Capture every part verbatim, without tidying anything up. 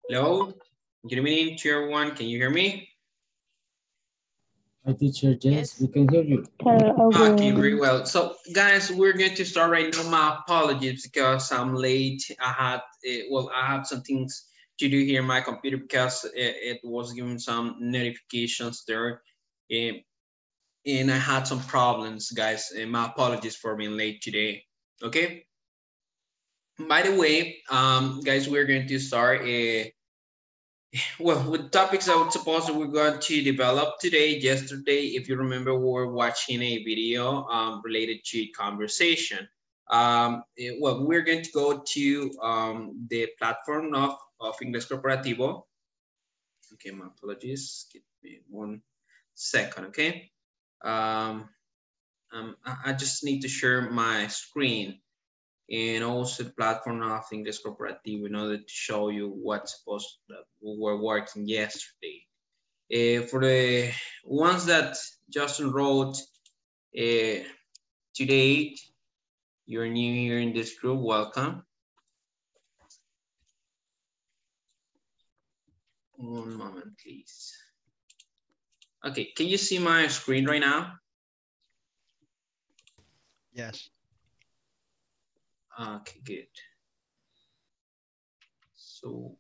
Hello, good evening to everyone. Can you hear me? Hi, teacher. Yes, Yes. we can hear you. Hello, Okay, very good. well. So, guys, we're going to start right now. My apologies because I'm late. I had, uh, well, I have some things to do here on my computer because it, it was giving some notifications there, eh, and I had some problems, guys. And my apologies for being late today. Okay. By the way, um, guys, we're going to start. Uh, Well, with topics I would suppose that we're going to develop today, yesterday, if you remember, we were watching a video um, related to conversation. Um, eh, well, we're going to go to um, the platform of, of Inglés Corporativo. Okay, my apologies. Give me one second, okay? Um, um, I, I just need to share my screen and also the platform of English Corporative in order to show you what's supposed that we were working yesterday. Uh, for the ones that Justin wrote uh, today, you're new here in this group, welcome. One moment, please. Okay, can you see my screen right now? Yes. Okay, good. So,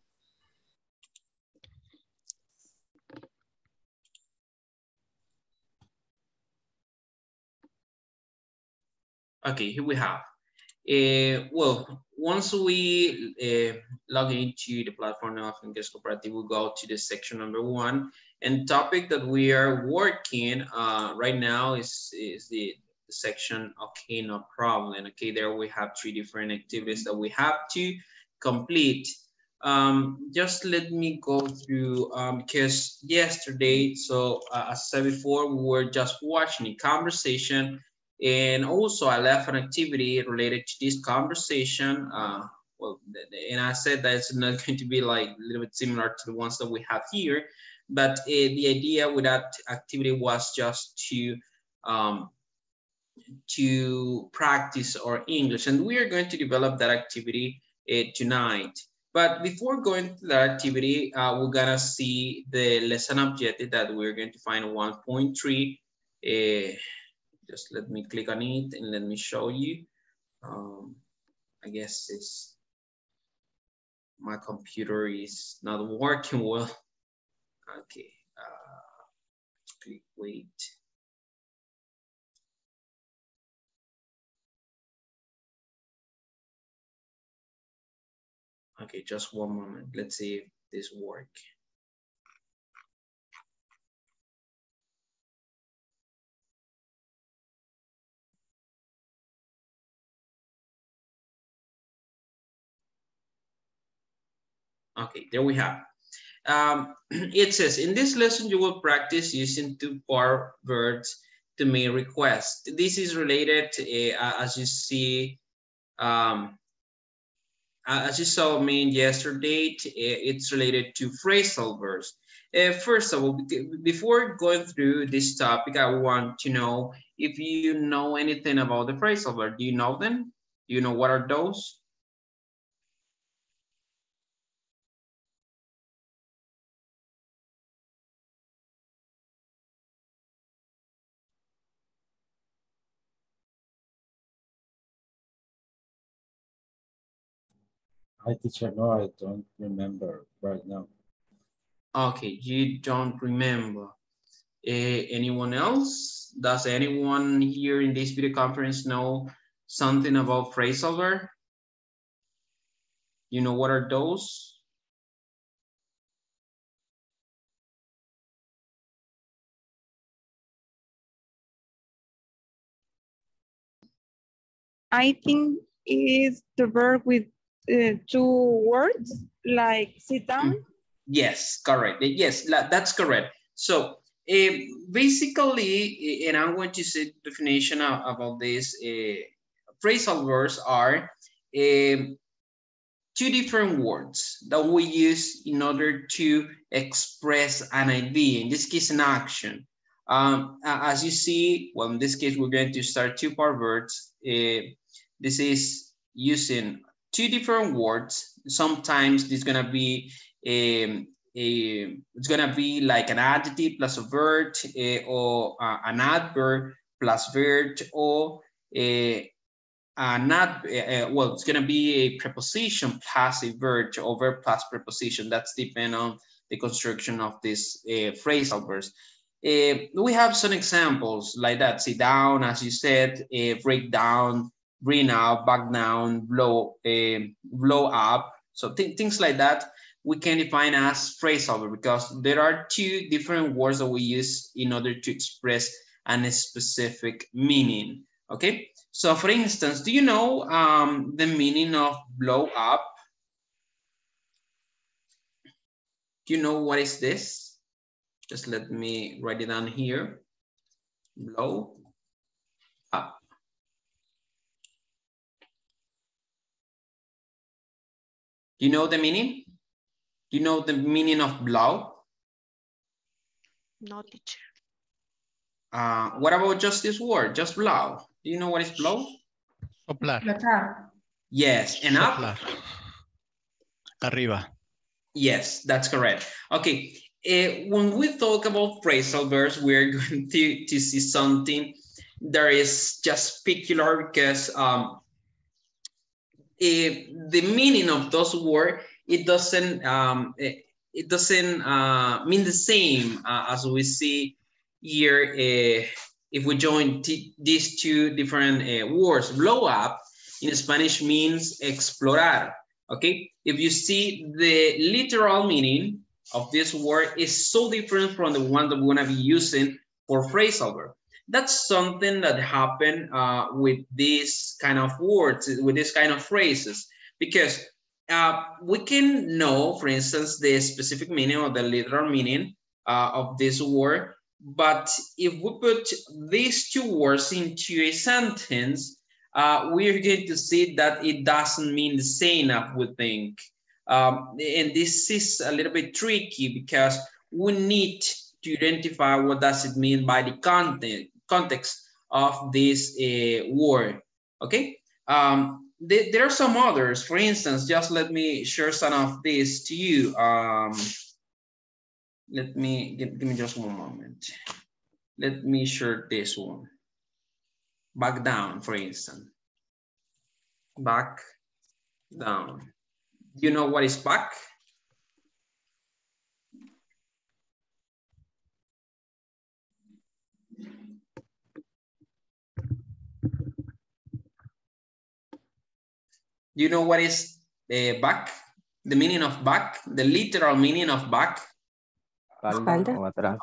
okay, here we have. Uh, well, once we uh, log into the platform of English Cooperative, we go to the section number one. And topic that we are working uh, right now is, is the, the section, okay, no problem. Okay, there we have three different activities that we have to complete. Um, just let me go through, um, because yesterday, so uh, as I said before, we were just watching a conversation, and also I left an activity related to this conversation. Uh, well, and I said that it's not going to be like a little bit similar to the ones that we have here, but uh, the idea with that activity was just to um, to practice our English, and we are going to develop that activity uh, tonight. But before going to that activity, uh, we're gonna see the lesson objective that we're going to find one point three. Uh, just let me click on it and let me show you. Um, I guess it's my computer is not working well. Okay, uh, click wait. Okay, just one moment. Let's see if this work. Okay, there we have. Um, it says, in this lesson, you will practice using two-part verbs to make requests. This is related, to, uh, as you see, um, as you saw me yesterday, it's related to phrasal verbs. Uh, first of all, before going through this topic, I want to know if you know anything about the phrasal verb. Do you know them? Do you know what are those? Hi, teacher. No, I don't remember right now. Okay, you don't remember. Uh, anyone else? Does anyone here in this video conference know something about phrasal verb? You know what are those? I think is the verb with uh, two words, like sit down. Yes, correct. Yes, that's correct. So uh, basically, and I'm going to say the definition of, about this, uh, phrasal verbs are um, two different words that we use in order to express an idea, in this case, an action. Um, as you see, well, in this case, we're going to start two-part verbs. Uh, this is using two different words. Sometimes this is going to be um, uh, it's gonna be like an adjective plus a verb, uh, or uh, an adverb plus verb, or uh, uh, not, uh, well, it's gonna be a preposition plus a verb, or verb plus preposition. That's depending on the construction of this uh, phrasal verbs. Uh, we have some examples like that. Sit down, as you said, uh, break down, bring out, back down, blow, uh, blow up. So th things like that we can define as phrasal verb, because there are two different words that we use in order to express a specific meaning. Okay, so for instance, do you know um, the meaning of blow up? Do you know what is this? Just let me write it down here. Blow up. Do you know the meaning? Do you know the meaning of blow? No, teacher. Uh, what about just this word, just blow? Do you know what is blow? Soplar. Yes, and up? Soplar. Arriba. Yes, that's correct. Okay, uh, when we talk about phrasal verbs, we're going to, to see something that is just peculiar, because um, uh, the meaning of those words, it doesn't um, it, it doesn't uh, mean the same uh, as we see here. Uh, if we join these two different uh, words, blow up in Spanish means explorar. Okay, if you see the literal meaning of this word is so different from the one that we're gonna be using for phrasal verb. That's something that happened uh, with these kind of words, with this kind of phrases, because uh, we can know, for instance, the specific meaning or the literal meaning uh, of this word, but if we put these two words into a sentence, Uh, we're going to see that it doesn't mean the same as we think. Um, and this is a little bit tricky because we need to identify what does it mean by the content, context of this uh, word, okay? Um, th there are some others. For instance, just let me share some of this to you. Um, let me, give, give me just one moment. Let me share this one. Back down, for instance. Back down. You know what is back? Do you know what is uh, back? The meaning of back? The literal meaning of back? Espalda o atrás.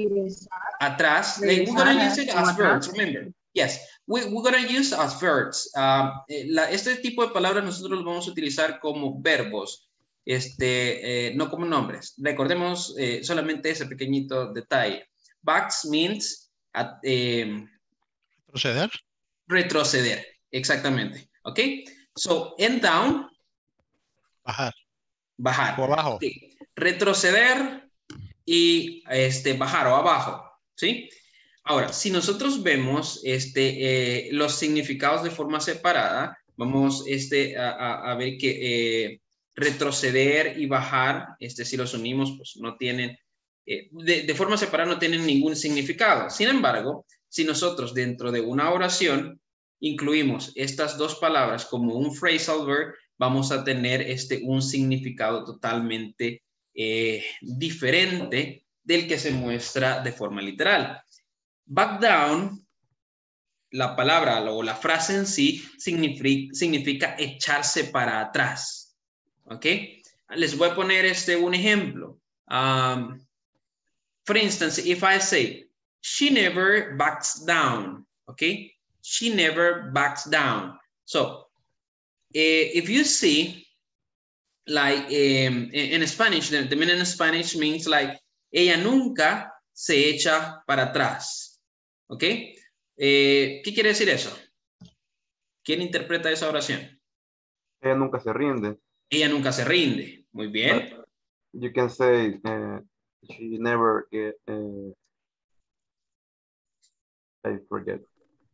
Atrás. Like, we're going to use it as verbs, remember. Yes, we, we're going to use as verbs. Um, la, este tipo de palabras nosotros los vamos a utilizar como verbos, este, eh, no como nombres. Recordemos eh, solamente ese pequeñito detalle. Backs means at, eh, Retroceder. Retroceder, exactamente. ¿Ok? So, and down. Bajar. Bajar. O abajo. Okay. Retroceder y este, bajar o abajo. ¿Sí? Ahora, si nosotros vemos este, eh, los significados de forma separada, vamos este, a, a, a ver que eh, retroceder y bajar, este, si los unimos, pues no tienen, eh, de, de forma separada no tienen ningún significado. Sin embargo, si nosotros dentro de una oración incluimos estas dos palabras como un phrasal verb, vamos a tener este, un significado totalmente eh, diferente del que se muestra de forma literal. Back down, la palabra o la frase en sí significa, significa echarse para atrás. ¿Ok? Les voy a poner este, un ejemplo. Um, for instance, if I say, she never backs down. ¿Ok? She never backs down. So, uh, if you see, like um, in, in Spanish, the, the meaning in Spanish means like, ella nunca se echa para atrás. ¿Ok? Eh, ¿Qué quiere decir eso? ¿Quién interpreta esa oración? Ella nunca se rinde. Ella nunca se rinde. Muy bien. But you can say uh, she never get, uh, I forget.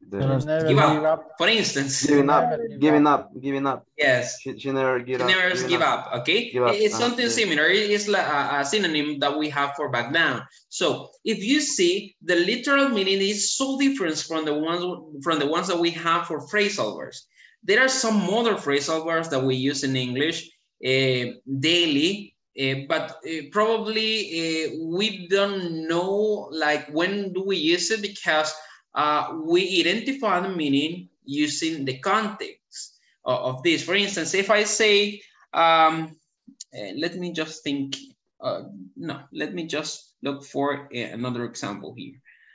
The, Never Give give up. up. For instance. giving up, Never give giving up. up, giving up. Yes. She, she never give She up. never giving give up, okay? Give up, It's uh, something yeah. similar. It's like a, a synonym that we have for back down. So if you see, the literal meaning is so different from the ones from the ones that we have for phrasal verbs. There are some other phrasal verbs that we use in English uh, daily, uh, but uh, probably uh, we don't know like when do we use it, because uh, we identify the meaning using the context of, of this. For instance, if I say, um, uh, let me just think, uh, no, let me just look for uh, another example here.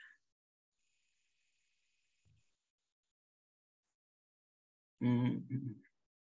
Mm-hmm.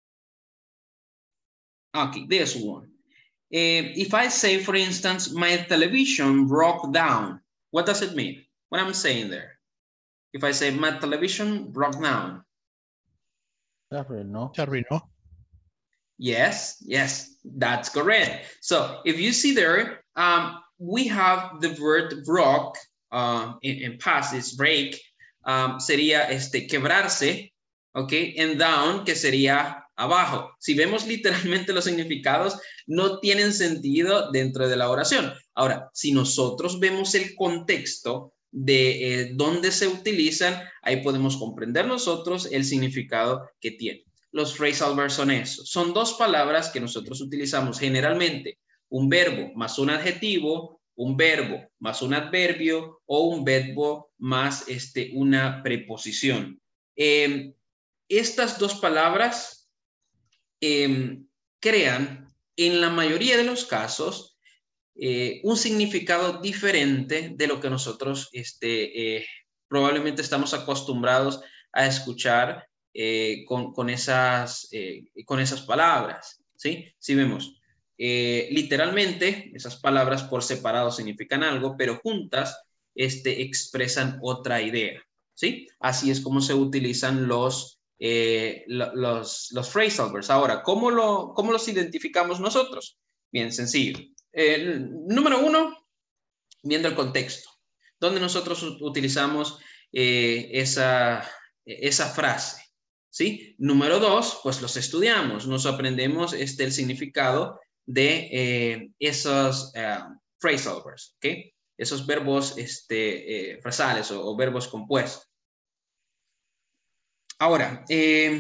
Okay, there's one. Uh, if I say, for instance, my television broke down, what does it mean? What I'm saying there? If I say my television broke down. Sorry, no. Sorry, no. Yes, yes, that's correct. So if you see there, um, we have the word broke, uh, in, in past is break, um, sería este quebrarse, okay, and down, que sería abajo. Si vemos literalmente los significados, no tienen sentido dentro de la oración. Ahora, si nosotros vemos el contexto de eh, dónde se utilizan, ahí podemos comprender nosotros el significado que tienen. Los phrasal verbs son eso. Son dos palabras que nosotros utilizamos generalmente. Un verbo más un adjetivo, un verbo más un adverbio o un verbo más este, una preposición. Eh, estas dos palabras eh, crean en la mayoría de los casos eh, un significado diferente de lo que nosotros este, eh, probablemente estamos acostumbrados a escuchar eh, con, con, esas, eh, con esas palabras, ¿sí? Si vemos, eh, literalmente esas palabras por separado significan algo, pero juntas este, expresan otra idea, ¿sí? Así es como se utilizan los, eh, los, los phrasal verbs. Ahora, ¿cómo, lo, ¿cómo los identificamos nosotros? Bien sencillo. Eh, número uno, viendo el contexto, donde nosotros utilizamos eh, esa, esa frase, ¿sí? Número dos, pues los estudiamos, nos aprendemos este, el significado de eh, esos uh, phrasal verbs, ¿ok? Esos verbos este, eh, frasales o, o verbos compuestos. Ahora, eh,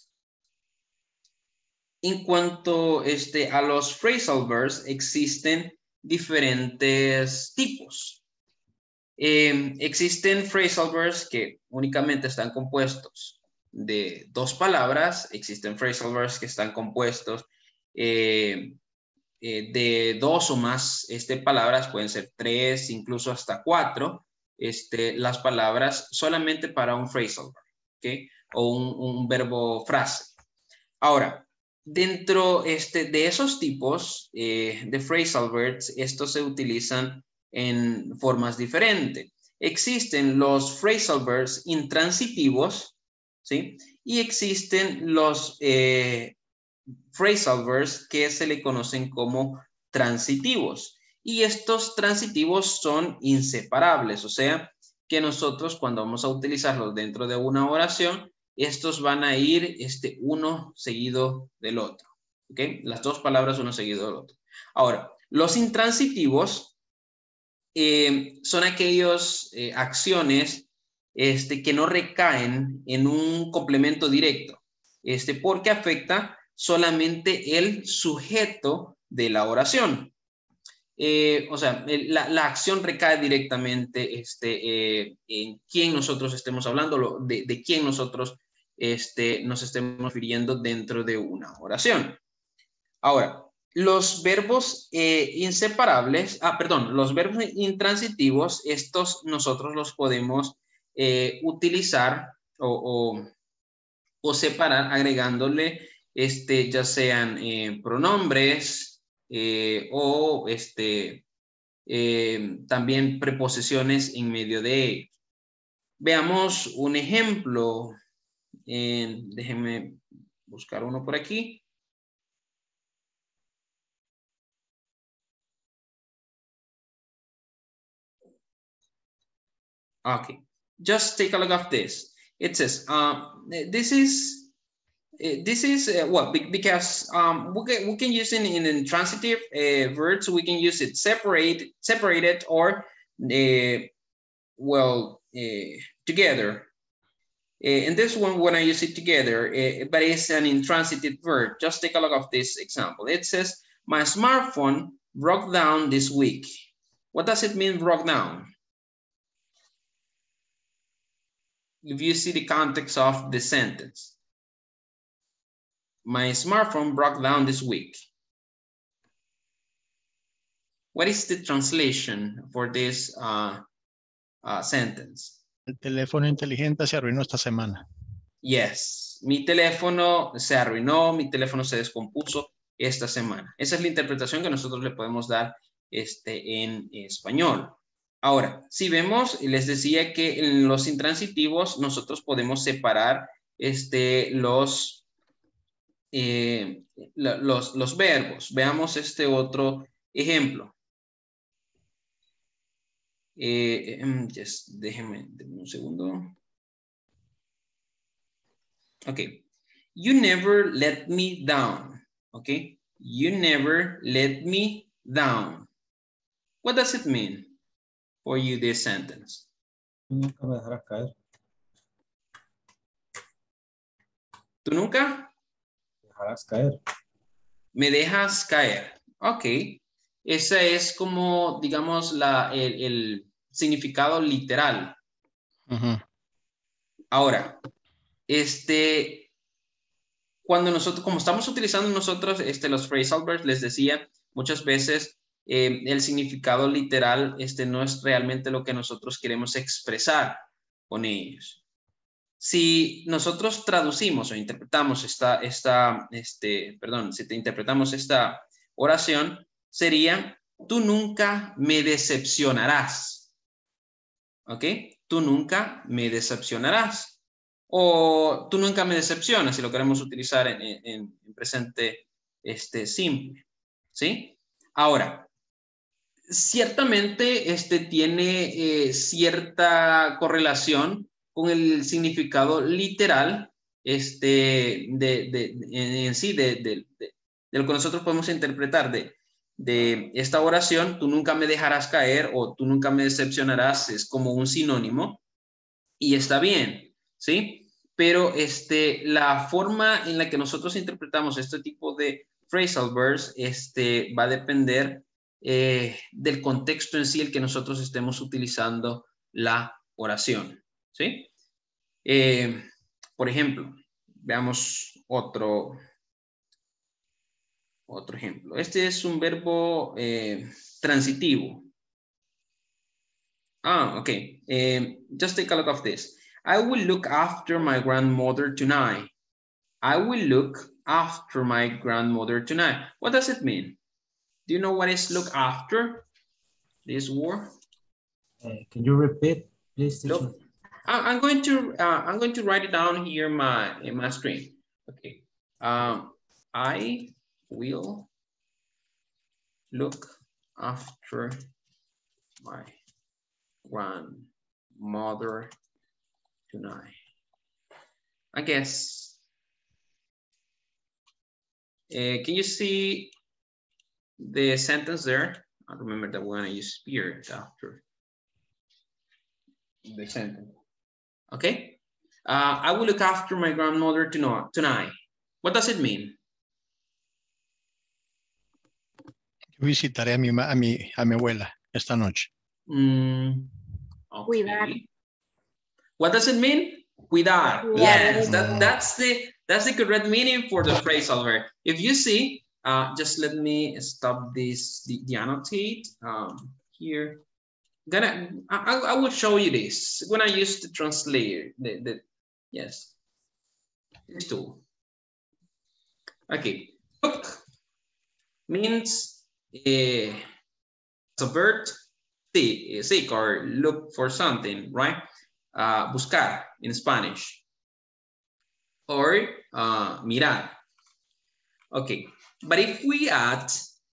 en cuanto este, a los phrasal verbs, existen diferentes tipos. Eh, existen phrasal verbs que únicamente están compuestos de dos palabras. Existen phrasal verbs que están compuestos eh, eh, de dos o más este, palabras. Pueden ser tres, incluso hasta cuatro. Este, las palabras solamente para un phrasal verb, ¿okay? O un, un verbo frase. Ahora, dentro este, de esos tipos eh, de phrasal verbs, estos se utilizan en formas diferentes. Existen los phrasal verbs intransitivos, ¿sí? Y existen los eh, phrasal verbs que se le conocen como transitivos. Y estos transitivos son inseparables, o sea, que nosotros cuando vamos a utilizarlos dentro de una oración, estos van a ir este, uno seguido del otro. ¿Ok? Las dos palabras uno seguido del otro. Ahora, los intransitivos eh, son aquellas eh, acciones este, que no recaen en un complemento directo, este, porque afecta solamente el sujeto de la oración. Eh, o sea, la, la acción recae directamente este, eh, en quién nosotros estemos hablando, de, de quién nosotros este, nos estemos refiriendo dentro de una oración. Ahora, los verbos eh, inseparables, ah, perdón, los verbos intransitivos, estos nosotros los podemos eh, utilizar o, o, o separar agregándole este, ya sean eh, pronombres eh, o este, eh, también preposiciones en medio de ellos. Veamos un ejemplo. Eh, déjenme buscar uno por aquí. Okay, just take a look at this. It says, um, this is, this is, uh, well, because um, we, can, we can use it in intransitive uh, verbs, we can use it separate, separated or, uh, well, uh, together. Uh, and this one, when I use it together, uh, but it's an intransitive verb. Just take a look at this example. It says, my smartphone broke down this week. What does it mean, broke down? If you see the context of the sentence. My smartphone broke down this week. What is the translation for this uh, uh, sentence? El teléfono inteligente se arruinó esta semana. Yes, mi teléfono se arruinó, mi teléfono se descompuso esta semana. Esa es la interpretación que nosotros le podemos dar este, en español. Ahora, si vemos, les decía que en los intransitivos nosotros podemos separar este, los, eh, los, los verbos. Veamos este otro ejemplo. Eh, just, déjenme, déjenme un segundo. Okay. You never let me down. Okay. You never let me down. What does it mean for you, this sentence? Nunca me dejarás caer. ¿Tú nunca? Dejarás caer. Me dejas caer. Ok. Ese es como, digamos, la, el, el significado literal. Uh-huh. Ahora, este, cuando nosotros, como estamos utilizando nosotros este, los phrasal verbs, les decía, muchas veces eh, el significado literal este, no es realmente lo que nosotros queremos expresar con ellos. Si nosotros traducimos o interpretamos esta, esta este, perdón, si te interpretamos esta oración, sería, tú nunca me decepcionarás. ¿Ok? Tú nunca me decepcionarás. O tú nunca me decepcionas, si lo queremos utilizar en, en, en presente este, simple. ¿Sí? Ahora, ciertamente este tiene eh, cierta correlación con el significado literal este, de, de, de, en, en sí de, de, de, de lo que nosotros podemos interpretar de, de esta oración, tú nunca me dejarás caer o tú nunca me decepcionarás, es como un sinónimo y está bien, ¿sí? Pero este, la forma en la que nosotros interpretamos este tipo de phrasal verbs este, va a depender eh, del contexto en sí el que nosotros estemos utilizando la oración, ¿sí? Eh, por ejemplo, veamos otro, otro ejemplo. Este es un verbo eh, transitivo. Ah, ok. Eh, just take a look of this. I will look after my grandmother tonight. I will look after my grandmother tonight. What does it mean? Do you know what is look after? This word? Uh, can you repeat, please, teacher? Look. I'm going to uh, I'm going to write it down here in my in my screen. Okay. Um, I will look after my grandmother tonight. I guess. Uh, can you see the sentence there? I remember that we're gonna use spirit after the sentence. Okay, uh, I will look after my grandmother tonight. What does it mean? Visitaré a mi, a mi, a mi abuela esta noche. Mm, okay. Cuidar. What does it mean? Cuidar. Cuidar. Yes, that, that's the that's the correct meaning for the phrasal verb. If you see, uh, just let me stop this, the, the annotate um, here. Gonna, I, I will show you this when I use the translator. The, the, yes, this tool. Okay, look means uh, it's a verb, seek, seek or look for something, right? Uh, buscar in Spanish. Or uh, mirar. Okay, but if we add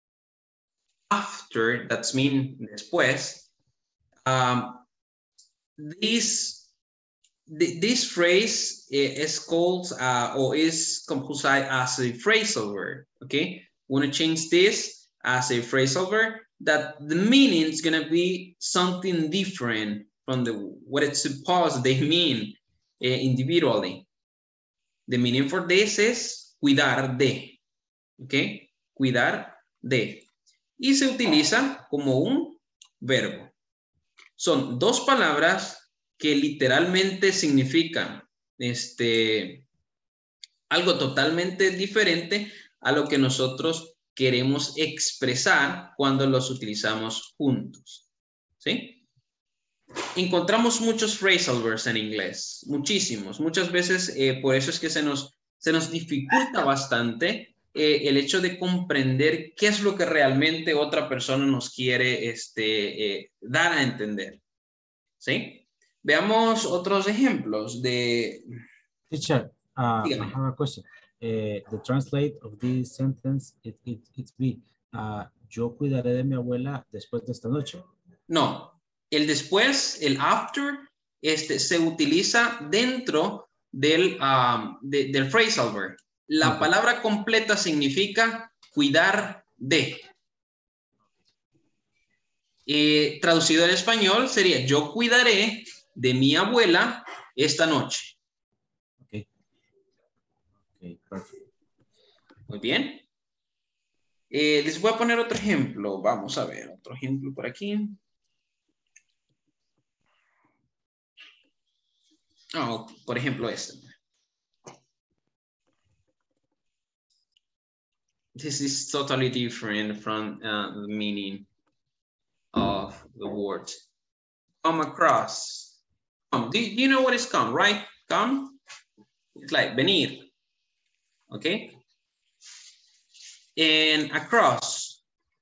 after, that's mean después, Um, this th this phrase is called uh, or is composed as a phrasal verb, okay? We want to change this as a phrasal verb that the meaning is going to be something different from the what it's supposed they mean uh, individually. The meaning for this is cuidar de, okay? Cuidar de. Y se utiliza como un verbo. Son dos palabras que literalmente significan este, algo totalmente diferente a lo que nosotros queremos expresar cuando los utilizamos juntos. ¿Sí? Encontramos muchos phrasal verbs en inglés, muchísimos. Muchas veces eh, por eso es que se nos, se nos dificulta bastante eh, el hecho de comprender qué es lo que realmente otra persona nos quiere este, eh, dar a entender. ¿Sí? Veamos otros ejemplos de... Teacher, uh, I Dígame. have a question. Uh, the translate of this sentence, it, it, it's be, uh, yo cuidaré de mi abuela después de esta noche. No, el después, el after, este, se utiliza dentro del, um, de, del phrasal verb. La Okay. palabra completa significa cuidar de. Eh, traducido al español sería yo cuidaré de mi abuela esta noche. Okay. Okay, perfect. Muy bien. Eh, les voy a poner otro ejemplo. Vamos a ver otro ejemplo por aquí. Oh, por ejemplo este. This is totally different from uh, the meaning of the word. Come across. Come. Do you know what is come, right? Come. It's like venir. Okay. And across.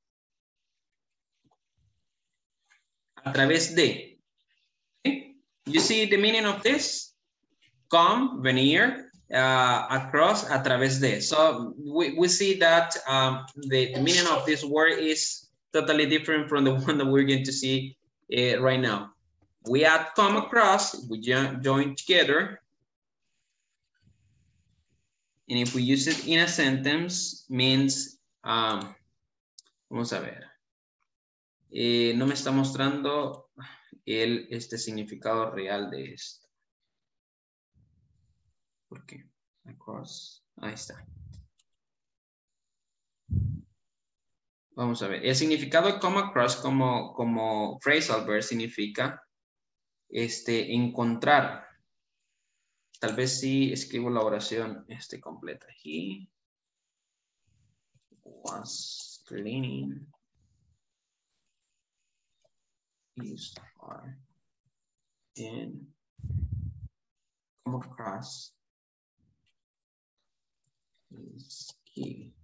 A través de. Okay. You see the meaning of this? Come, venir, uh, across, a través de. So we, we see that um, the, the meaning of this word is totally different from the one that we're going to see uh, right now. We add come across, we jo join together. And if we use it in a sentence, means, um, vamos a ver. Eh, no me está mostrando el este significado real de esto. ¿Por qué? Across. Ahí está. Vamos a ver. El significado de come across como, como phrasal verb significa este, encontrar. Tal vez sí escribo la oración este, completa. He was cleaning his car and come across his key.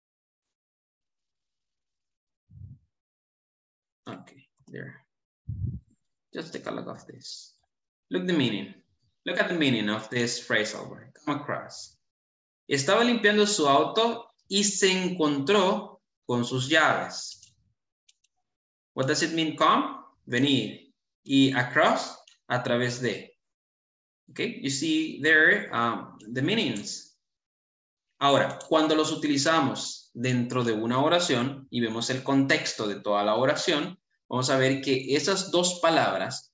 Okay, there. Just take a look of this. Look the meaning. Look at the meaning of this phrasal verb. Come across. Estaba limpiando su auto y se encontró con sus llaves. What does it mean? Come, venir. Y across, a través de. Okay, you see there um, the meanings. Ahora, cuando los utilizamos dentro de una oración y vemos el contexto de toda la oración, vamos a ver que esas dos palabras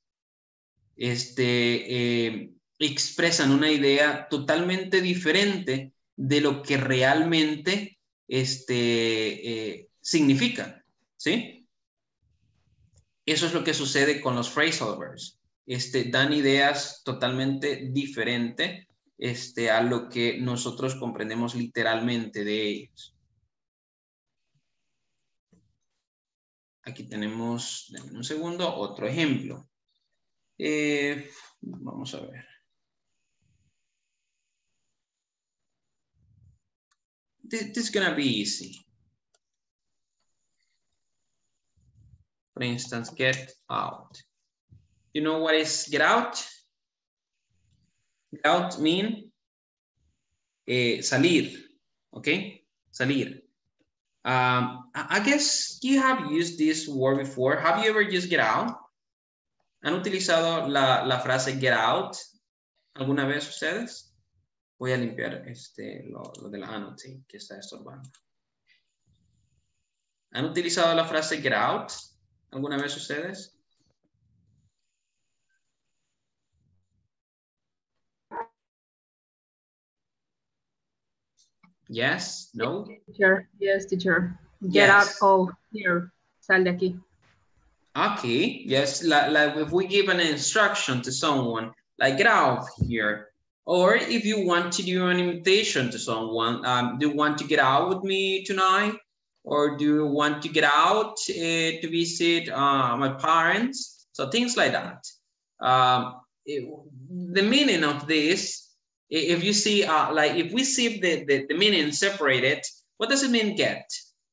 este, eh, expresan una idea totalmente diferente de lo que realmente este, eh, significan, ¿sí? Eso es lo que sucede con los phrasal verbs. Este, dan ideas totalmente diferentes este, a lo que nosotros comprendemos literalmente de ellos. Aquí tenemos, denme un segundo, otro ejemplo. Eh, vamos a ver. This, this is gonna be easy. For instance, get out. You know what is get out? Get out mean eh, salir, okay? Salir. Um, I guess you have used this word before. Have you ever used get out? ¿Han utilizado la, la frase get out ¿Alguna vez ustedes? Voy a limpiar este, lo, lo de la annotate que está estorbando. ¿Han utilizado la frase get out alguna vez ustedes? Yes, no. Teacher, yes, teacher. Get Yes. out of here. Sal de aquí. Okay, yes, like, like if we give an instruction to someone, like get out of here. Or if you want to do an invitation to someone, um, do you want to get out with me tonight? Or do you want to get out uh, to visit uh, my parents? So things like that. Um, it, the meaning of this, if you see, uh, like if we see the, the, the meaning separated, what does it mean get?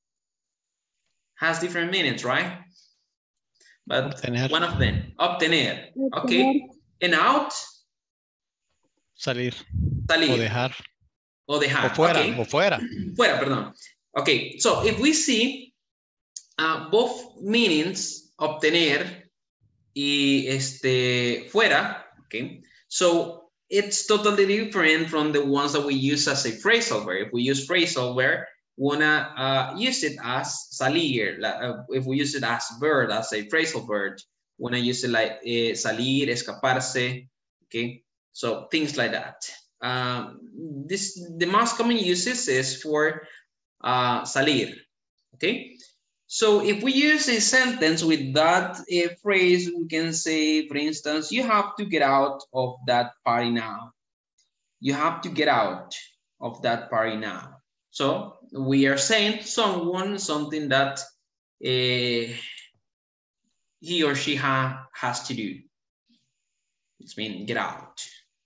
Has different meanings, right? But Obtener. one of them, obtener, okay? And out, Salir. salir. O dejar. O dejar, O fuera, okay. o fuera. Fuera, perdón. Okay, so if we see uh, both meanings, obtener y este, fuera, okay? So it's totally different from the ones that we use as a phrasal verb. If we use phrasal verb, wanna uh, use it as salir. Uh, if we use it as verb, as a phrasal verb, wanna use it like uh, salir, escaparse, okay? So things like that. Um, this the most common uses is for uh, salir, okay? So if we use a sentence with that uh, phrase, we can say, for instance, you have to get out of that party now. You have to get out of that party now. So we are saying to someone something that uh, he or she ha has to do. It's mean get out.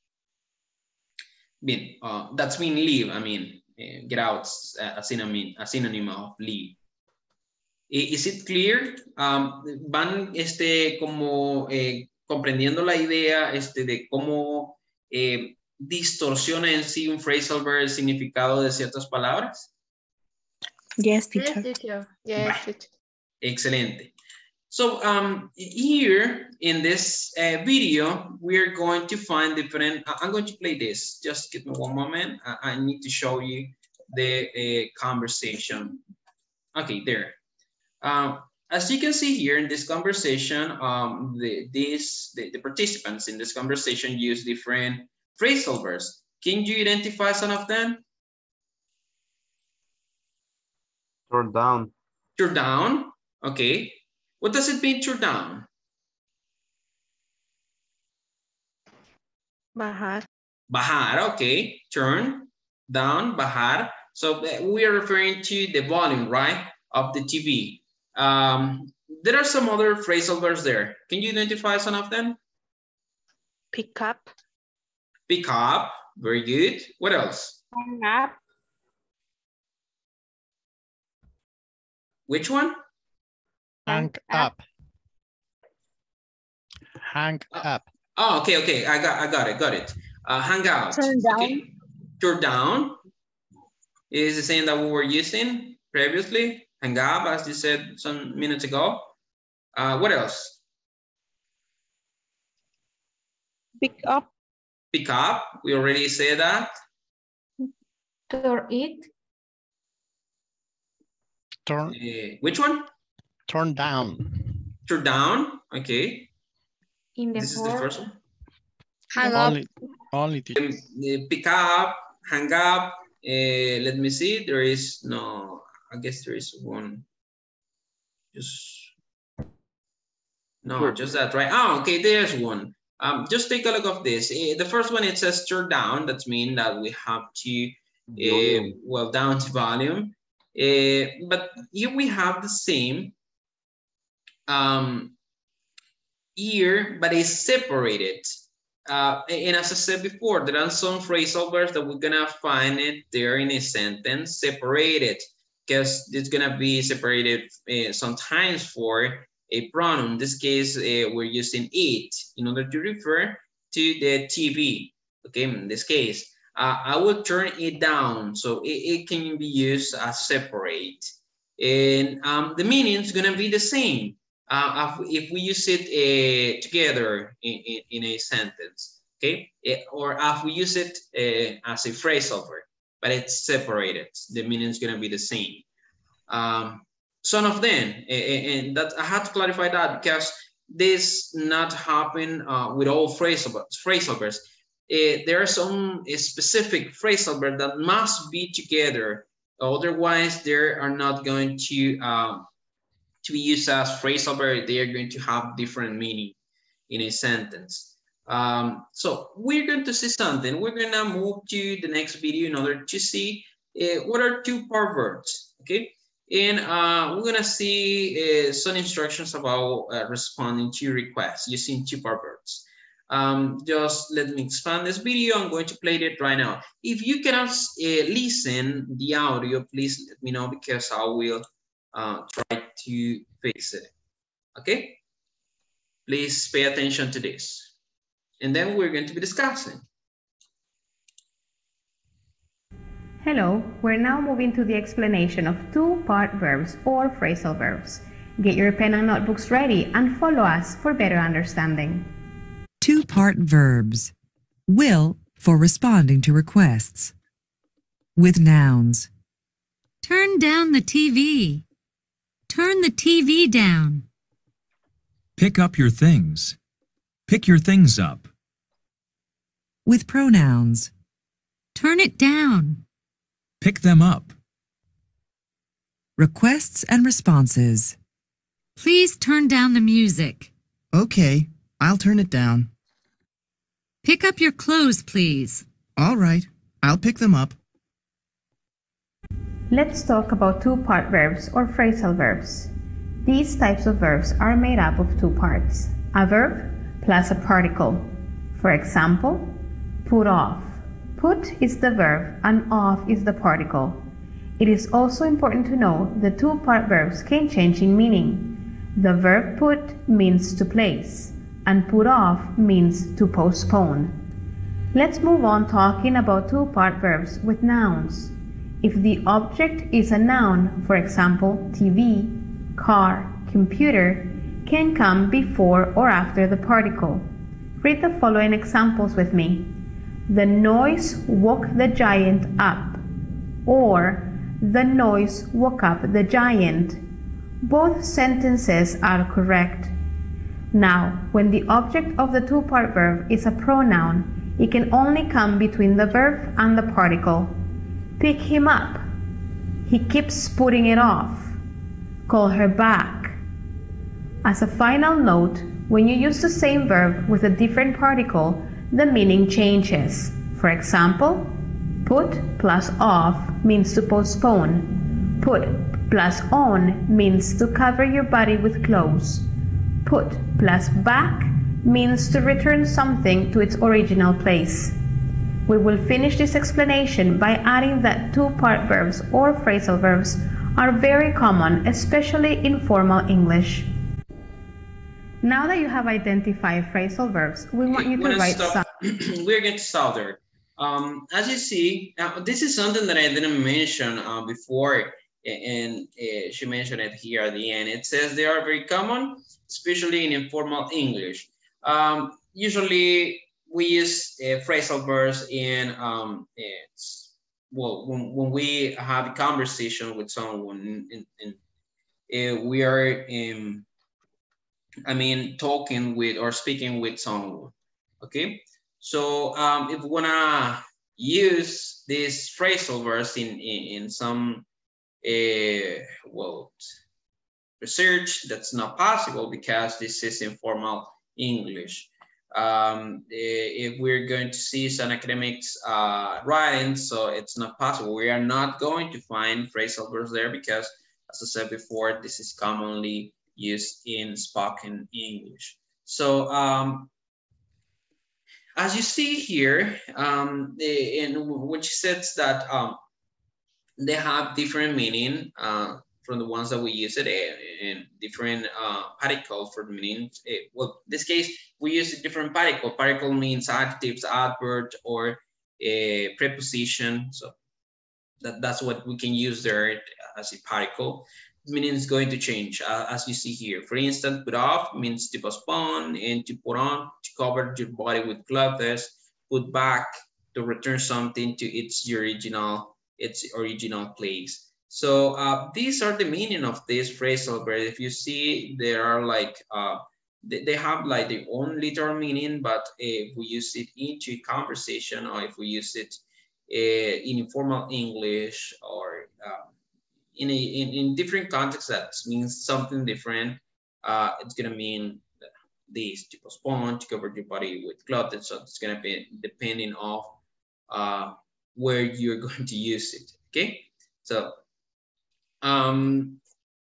Bien, uh, that's mean leave. I mean, uh, get out, uh, a synonym, a synonym of leave. Is it clear? Um, van este, como eh, comprendiendo la idea este, de cómo eh, distorsiona en sí un phrasal verb el significado de ciertas palabras? Yes, teacher. Yes, teacher. Yes, teacher. Excelente. So um, here in this uh, video, we're going to find different, I'm going to play this. Just give me one moment. I, I need to show you the uh, conversation. Okay, there. Um, as you can see here in this conversation, um, the, this, the, the participants in this conversation use different phrasal verbs. Can you identify some of them? Turn down. Turn down, okay. What does it mean, turn down? Bajar. Bajar, okay. Turn down, bajar. So we are referring to the volume, right, of the T V. Um, there are some other phrasal verbs there. Can you identify some of them? Pick up. Pick up, very good. What else? Hang up. Which one? Hang up. Hang up. Oh, okay, okay. I got, I got it, got it. Uh, hang out. Turn down. Okay. Turn down is the same that we were using previously. Hang up, as you said some minutes ago. Uh, what else? Pick up. Pick up. We already said that. Turn it. Turn, Uh, which one? turn down. Turn down. Okay. In the This is the form. first one. Hang up. Only, only teacher. Um, uh, pick up, hang up. Uh, let me see. There is no. I guess there is one. Just no, Sure. just that, right? Oh, okay. There's one. Um, just take a look of this. Uh, the first one, it says turn down. That means that we have to uh, well down to volume. Uh, but here we have the same um, here, but it's separated. Uh, and as I said before, there are some phrasal verbs that we're gonna find it there in a sentence separated, because it's gonna be separated uh, sometimes for a pronoun. In this case, uh, we're using it in order to refer to the T V. Okay, in this case, uh, I will turn it down, so it, it can be used as separate, and um, the meaning is gonna be the same. Uh, if we use it uh, together in, in, in a sentence. okay? It, or if we use it uh, as a phrasal verb, but it's separated. The meaning is gonna be the same. Um, some of them, and that I had to clarify that because this not happen uh, with all phrasal, phrasal verbs. Uh, there are some uh, specific phrasal verbs that must be together, otherwise they are not going to uh, to be used as phrasal verb. They are going to have different meaning in a sentence. Um, so we're going to see something. We're gonna move to the next video in order to see uh, what are two-part verbs, okay? And uh, we're gonna see uh, some instructions about uh, responding to requests using two-part verbs. Um, just let me expand this video. I'm going to play it right now. If you cannot uh, listen the audio, please let me know because I will uh, try to fix it, okay? Please pay attention to this. And then we're going to be discussing. Hello, we're now moving to the explanation of two-part verbs or phrasal verbs. Get your pen and notebooks ready and follow us for better understanding. Two-part verbs. Will for responding to requests. With nouns. Turn down the T V. Turn the T V down. Pick up your things. Pick your things up. With pronouns. Turn it down. Pick them up. Requests and responses. Please turn down the music. Okay, I'll turn it down. Pick up your clothes, please. All right, I'll pick them up. Let's talk about two-part verbs or phrasal verbs. These types of verbs are made up of two parts, a verb plus a particle. For example, put off. Put is the verb and off is the particle. It is also important to know the two-part verbs can change in meaning. The verb put means to place, and put off means to postpone. Let's move on talking about two-part verbs with nouns. If the object is a noun, for example, T V, car, computer, can come before or after the particle. Read the following examples with me. The noise woke the giant up, or the noise woke up the giant. Both sentences are correct. Now, when the object of the two-part verb is a pronoun, it can only come between the verb and the particle. Pick him up. He keeps putting it off. Call her back. As a final note, when you use the same verb with a different particle, the meaning changes. For example, put plus off means to postpone. Put plus on means to cover your body with clothes. Put plus back means to return something to its original place. We will finish this explanation by adding that two-part verbs or phrasal verbs are very common, especially in formal English. Now that you have identified phrasal verbs, we want you to write some. We're going to start there. Um, as you see, uh, this is something that I didn't mention uh, before, and uh, she mentioned it here at the end. It says they are very common, especially in informal English. Um, usually, we use uh, phrasal verbs in, um, it's, well, when, when we have a conversation with someone, and, and uh, we are, um, I mean, talking with or speaking with someone, okay? So um, if we wanna use these phrasal verbs in, in, in some, uh, well, research, that's not possible because this is informal English. Um, if we're going to see some academics uh, writing, so it's not possible. We are not going to find phrasal verbs there because, as I said before, this is commonly used in spoken English. So um, as you see here, um, the, and when she says that um, they have different meaning uh, from the ones that we use it in different uh, particle for the meaning. Well, in this case, we use a different particle. Particle means adjectives, adverb, or a preposition. So that, that's what we can use there as a particle. meaning is going to change uh, as you see here. For instance, put off means to postpone, and to put on, to cover your body with clothes. Put back, to return something to its original, its original place. So uh, these are the meaning of this phrasal verb. If you see, there are like, uh, they, they have like their own literal meaning, but if we use it into a conversation, or if we use it uh, in informal English, or uh, in, a, in, in different contexts that means something different, uh, it's gonna mean this, to postpone, to cover your body with clothes. So it's gonna be depending on uh, where you're going to use it, okay? So, um,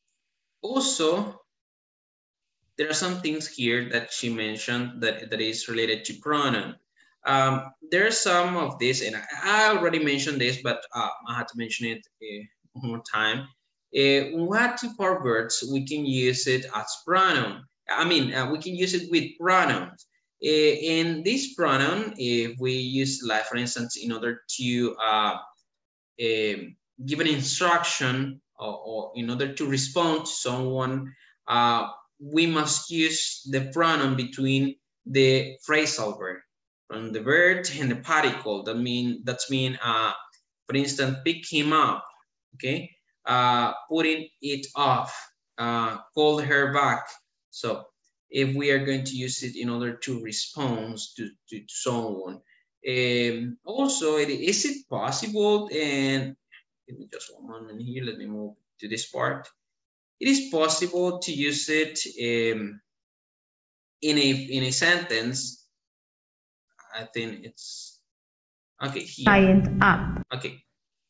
also, there are some things here that she mentioned that, that is related to pronoun. Um, there are some of this, and I, I already mentioned this, but uh, I had to mention it uh, one more time. Uh, what two-part verbs, we can use it as pronoun. I mean, uh, we can use it with pronouns. Uh, in this pronoun, if we use, like, for instance, in order to uh, uh, give an instruction, or, or in order to respond to someone, uh, we must use the pronoun between the phrasal verb, from the verb and the particle. That mean that's mean, uh, for instance, pick him up, okay? Uh, putting it off, uh, call her back. So if we are going to use it in order to respond to, to, to someone. Um, also, it, is it possible, and give me just one moment here, let me move to this part. It is possible to use it um, in, a, in a sentence. I think it's, okay, here. Giant up. Okay.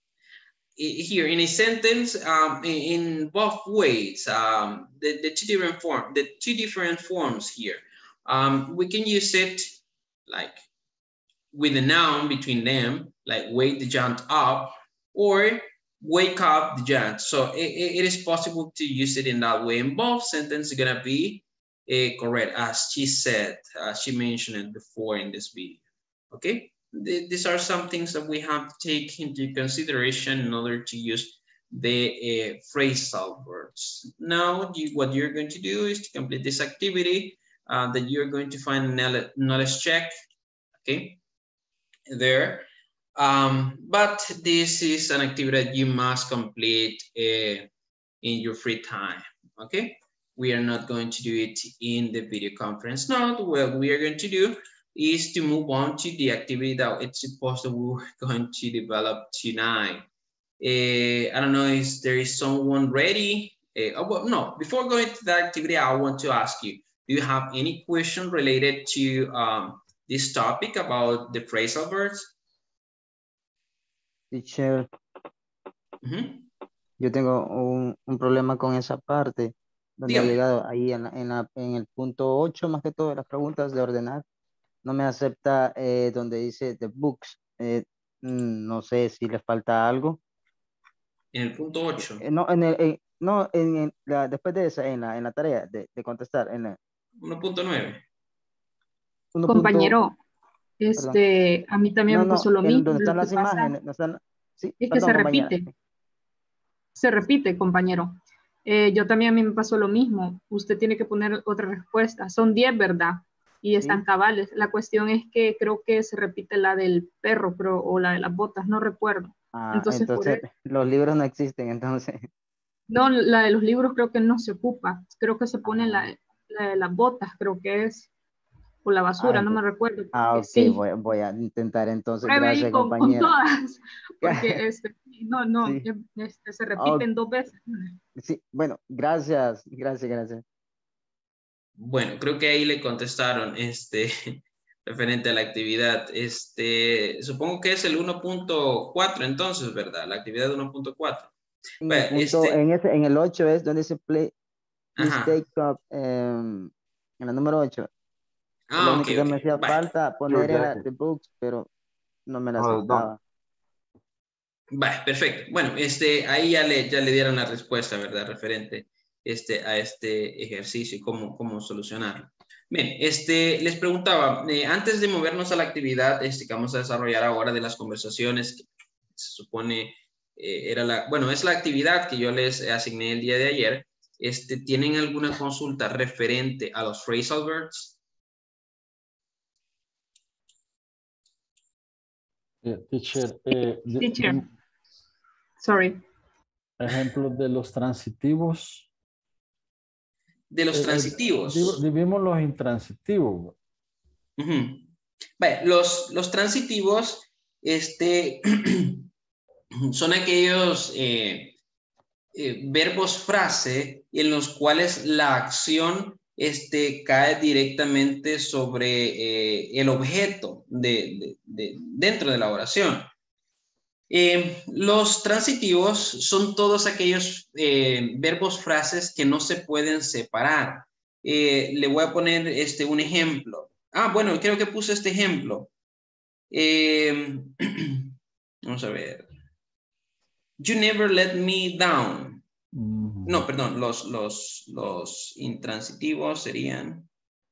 Here in a sentence, um, in, in both ways, um, the, the two different form, the two different forms here. Um, we can use it like with a noun between them, like wake the giant up, or wake up the giant. So it, it is possible to use it in that way. And both sentences are gonna be uh, correct, as she said, as she mentioned it before in this video. Okay. These are some things that we have to take into consideration in order to use the uh, phrasal verbs. Now, you, what you're going to do is to complete this activity uh, that you're going to find a knowledge check, okay, there. Um, but this is an activity that you must complete uh, in your free time, okay? We are not going to do it in the video conference. Now, what we are going to do is to move on to the activity that it's supposed to we're going to develop tonight. Uh, I don't know if there is someone ready. Uh, oh, well, no, before going to that activity, I want to ask you, do you have any question related to um, this topic about the phrasal verbs? Teacher, uh-huh. Yo tengo un, un problema con esa parte, donde Dígame. ha llegado ahí en, la, en, la, en el punto ocho, más que todo, de las preguntas de ordenar. No me acepta eh, donde dice the books. Eh, no sé si le falta algo. En el punto ocho. Eh, no, en el, eh, no en, en la, después de esa, en la, en la tarea de, de contestar. En la, uno punto nueve. Compañero, este, a mí también no, me no, pasó lo en mismo. donde están Lo que las pasa imágenes. No están, sí, es perdón, que se compañera. repite. Se repite, compañero. Eh, yo también a mí me pasó lo mismo. Usted tiene que poner otra respuesta. Son diez, ¿verdad? Y están sí. cabales. La cuestión es que creo que se repite la del perro, creo, o la de las botas, no recuerdo. Ah, entonces, entonces por los libros no existen, entonces. No, la de los libros creo que no se ocupa. Creo que se pone ah. la, la de las botas, creo que es. O la basura, ah, no me recuerdo. Ah, ok, sí. voy, voy a intentar entonces. Pruebe gracias, con, compañera. Con todas, porque este, no, no, sí. este, se repiten okay. dos veces. Sí, bueno, gracias, gracias, gracias. Bueno, creo que ahí le contestaron, este, referente a la actividad. Este, supongo que es el uno punto cuatro entonces, ¿verdad? La actividad uno punto cuatro. En, bueno, este... en, ese, en el ocho es donde se play, take up, um, en la número ocho. Ah, lo único okay, que okay. me hacía Vale. falta poner era the books, pero no me la aceptaba. Vale, perfecto. Bueno, este, ahí ya le, ya le dieron la respuesta, ¿verdad? Referente este, a este ejercicio y cómo, cómo solucionarlo. Bien, este, les preguntaba, eh, antes de movernos a la actividad este, que vamos a desarrollar ahora de las conversaciones, que se supone eh, era la, bueno, es la actividad que yo les asigné el día de ayer. Este, ¿tienen alguna consulta referente a los phrasal verbs? Eh, teacher, eh, de- Teacher. de- Sorry. ejemplos de los transitivos. De los Eh, eh, transitivos. digo- Dividimos los intransitivos. Ujú. Vale, los, los transitivos este, son aquellos eh, eh, verbos frase en los cuales la acción este, cae directamente sobre eh, el objeto de, de- de- dentro de la oración. Eh, los transitivos son todos aquellos eh, verbos frases que no se pueden separar. Eh, le voy a poner este, un ejemplo. Ah, bueno, creo que puse este ejemplo. Eh, vamos a ver. You never let me down. No, perdón, los, los, los intransitivos serían...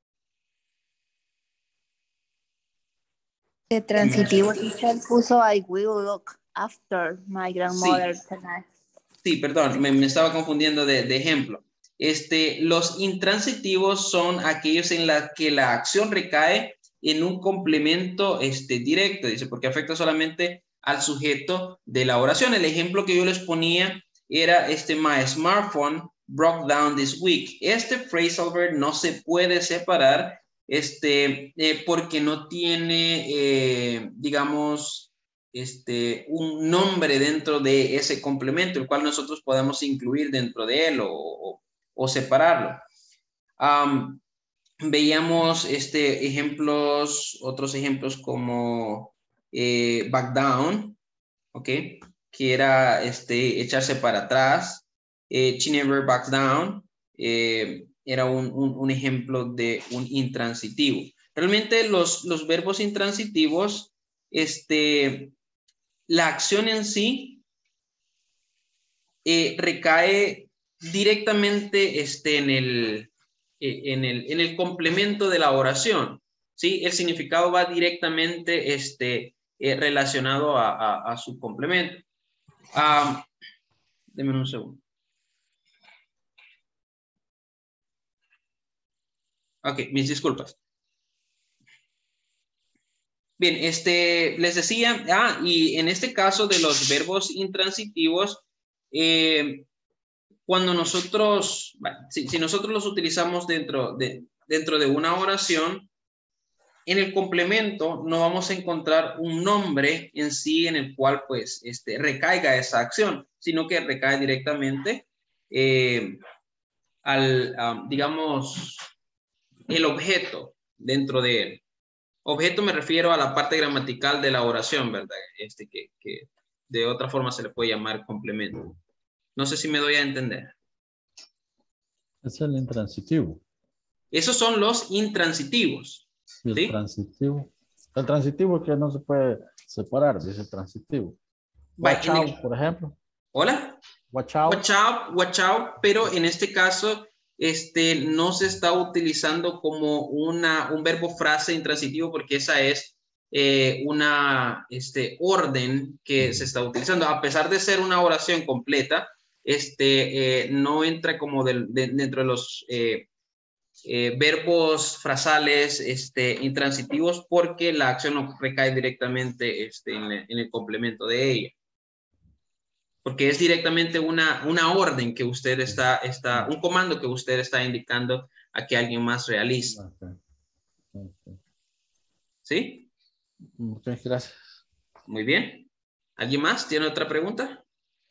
De transitivo, teacher puso I will look after my grandmother tonight. Sí, perdón, me, me estaba confundiendo de, de ejemplo. Este, los intransitivos son aquellos en los que la acción recae en un complemento este, directo, dice, porque afecta solamente al sujeto de la oración. El ejemplo que yo les ponía era este, my smartphone broke down this week. Este phrasal verb no se puede separar este, eh, porque no tiene, eh, digamos, este, un nombre dentro de ese complemento, el cual nosotros podemos incluir dentro de él o, o, o separarlo. Um, veíamos este, ejemplos, otros ejemplos como eh, back down, ¿ok? Que era este, echarse para atrás. Eh, she never backs down. Eh, era un, un, un ejemplo de un intransitivo. Realmente los, los verbos intransitivos, este, la acción en sí eh, recae directamente este, en, el, eh, en, el, en el complemento de la oración, ¿sí? El significado va directamente este, eh, relacionado a, a, a su complemento. Um, Deme un segundo. Ok, mis disculpas. Bien, este, les decía, ah, y en este caso de los verbos intransitivos, eh, cuando nosotros, bueno, si, si nosotros los utilizamos dentro de, dentro de una oración, en el complemento no vamos a encontrar un nombre en sí en el cual pues este, recaiga esa acción, sino que recae directamente eh, al, um, digamos, el objeto dentro de él. Objeto me refiero a la parte gramatical de la oración, ¿verdad? Este, que, que de otra forma se le puede llamar complemento. No sé si me doy a entender. Es el intransitivo. Esos son los intransitivos. Y el ¿sí? transitivo. El transitivo es que no se puede separar, dice el transitivo. Watch Va, out, el... por ejemplo. Hola. Watch out. Watch out, watch out, pero en este caso este, no se está utilizando como una, un verbo frase intransitivo porque esa es eh, una este, orden que se está utilizando. A pesar de ser una oración completa, este, eh, no entra como del, de, dentro de los eh, eh, verbos frasales este, intransitivos porque la acción no recae directamente este, en, el, en el complemento de ella. Porque es directamente una, una orden que usted está, está, un comando que usted está indicando a que alguien más realice. Okay. Okay. ¿Sí? Muchas gracias. Muy bien. ¿Alguien más tiene otra pregunta?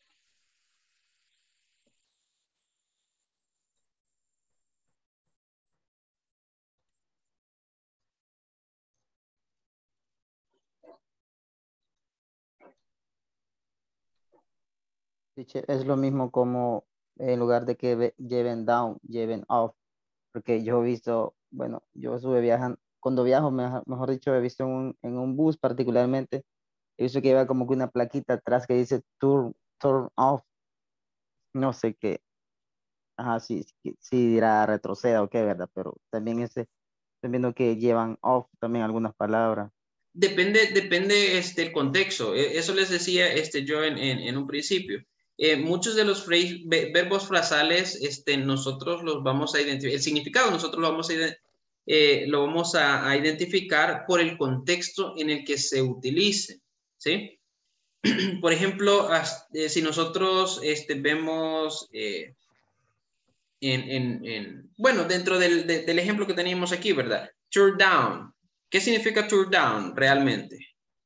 Es lo mismo como en lugar de que lleven down, lleven off, porque yo he visto, bueno, yo estuve viajando, cuando viajo, mejor, mejor dicho, he visto en un, en un bus particularmente, he visto que lleva como que una plaquita atrás que dice turn, turn off, no sé qué, ajá, sí, sí, sí dirá retroceda o qué, ¿verdad? Pero también ese, estoy viendo que llevan off también algunas palabras. Depende, depende este, el contexto. Eso les decía este, yo en, en, en un principio. Eh, muchos de los phrase, verbos frasales, este, nosotros los vamos a identificar, el significado nosotros lo vamos a, eh, lo vamos a, a identificar por el contexto en el que se utilice, ¿sí? Por ejemplo, eh, si nosotros este, vemos, eh, en, en, en, bueno, dentro del, de, del ejemplo que teníamos aquí, ¿verdad? Turn down. ¿Qué significa turn down realmente?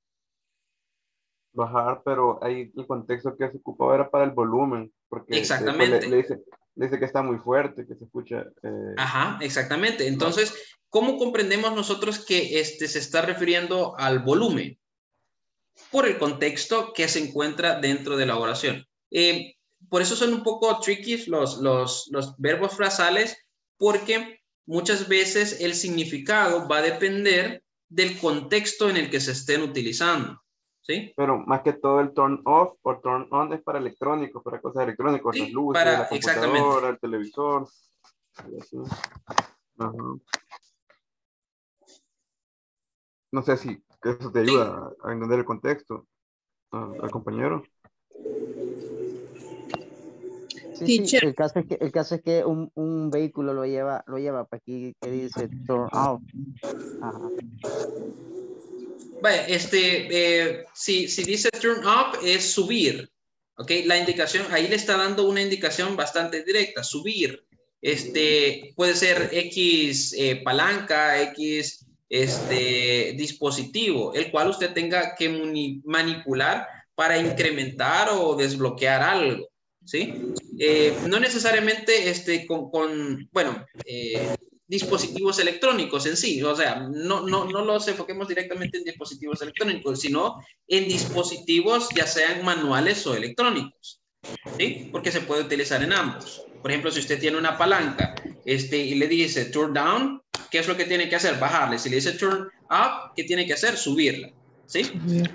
Bajar, pero ahí el contexto que se ocupaba era para el volumen. Porque exactamente. Le, le, dice, le dice que está muy fuerte, que se escucha. Eh... Ajá, exactamente. Entonces, ¿cómo comprendemos nosotros que este se está refiriendo al volumen? Por el contexto que se encuentra dentro de la oración. Eh, por eso son un poco tricky los, los, los verbos frasales, porque muchas veces el significado va a depender del contexto en el que se estén utilizando, ¿sí? Pero más que todo el turn off o turn on es para electrónicos, para cosas electrónicas, sí, las luces, para, la computadora, el televisor. Ajá. No sé si eso te ayuda sí. a entender el contexto uh, al compañero. Sí, sí, el caso es que, el caso es que un, un vehículo lo lleva, lo lleva para aquí que dice turn off. Ajá. Vaya, este, eh, si, si dice turn up es subir, ¿ok? La indicación, ahí le está dando una indicación bastante directa, subir. Este, puede ser X eh, palanca, X este, dispositivo, el cual usted tenga que manipular para incrementar o desbloquear algo, ¿sí? Eh, no necesariamente este, con, con bueno, eh, dispositivos electrónicos en sí, o sea, no, no, no los enfoquemos directamente en dispositivos electrónicos, sino en dispositivos ya sean manuales o electrónicos, ¿sí? Porque se puede utilizar en ambos. Por ejemplo, si usted tiene una palanca este, y le dice turn down, ¿qué es lo que tiene que hacer? Bajarle. Si le dice turn up, ¿qué tiene que hacer? Subirla, ¿sí?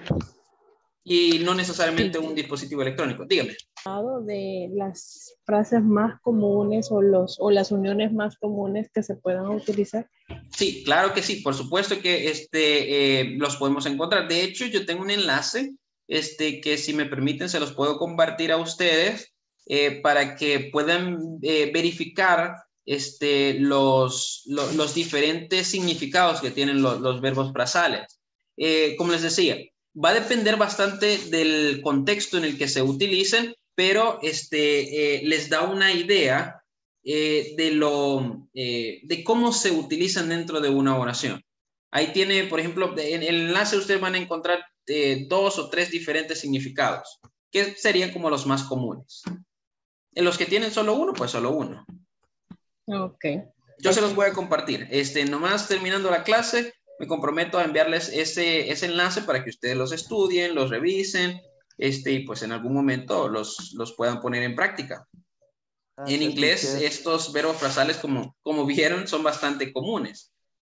Y no necesariamente un dispositivo electrónico. Dígame. De las frases más comunes o, los, o las uniones más comunes que se puedan utilizar. Sí, claro que sí. Por supuesto que este, eh, los podemos encontrar. De hecho, yo tengo un enlace este, que si me permiten se los puedo compartir a ustedes eh, para que puedan eh, verificar este, los, los, los diferentes significados que tienen los, los verbos frasales. Eh, como les decía, va a depender bastante del contexto en el que se utilicen, pero este, eh, les da una idea eh, de, lo, eh, de cómo se utilizan dentro de una oración. Ahí tiene, por ejemplo, en el enlace ustedes van a encontrar eh, dos o tres diferentes significados, que serían como los más comunes. En los que tienen solo uno, pues solo uno. Ok. Yo se los voy a compartir. Este, nomás terminando la clase, me comprometo a enviarles ese, ese enlace para que ustedes los estudien, los revisen, este, y pues en algún momento los, los puedan poner en práctica. Ah, en inglés, sí, sí. Estos verbos frasales, como, como vieron, son bastante comunes.